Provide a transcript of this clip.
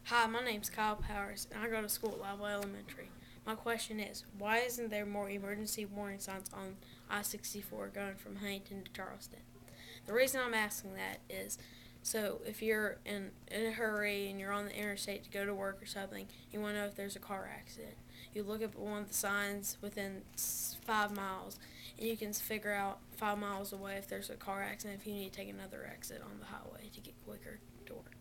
Hi, my name's Kyle Powers, and I go to school at Livewell Elementary. My question is, why isn't there more emergency warning signs on I-64 going from Huntington to Charleston? The reason I'm asking that is, so if you're in a hurry and you're on the interstate to go to work or something, you want to know if there's a car accident. You look at one of the signs within 5 miles, and you can figure out 5 miles away if there's a car accident, if you need to take another exit on the highway to get quicker to work.